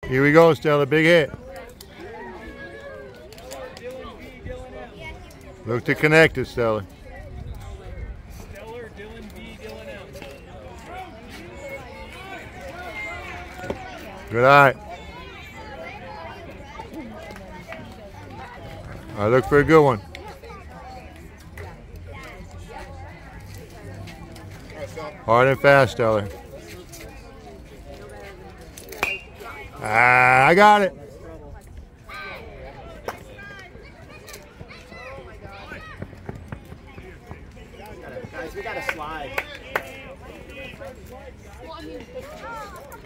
Here we go, Stella. Big hit. Look to connect it, Stella. Stellar, Dylan B, Dylan M. Good eye. All right, look for a good one. Hard and fast, Stellar. Ah, I got it. Guys, we gotta slide.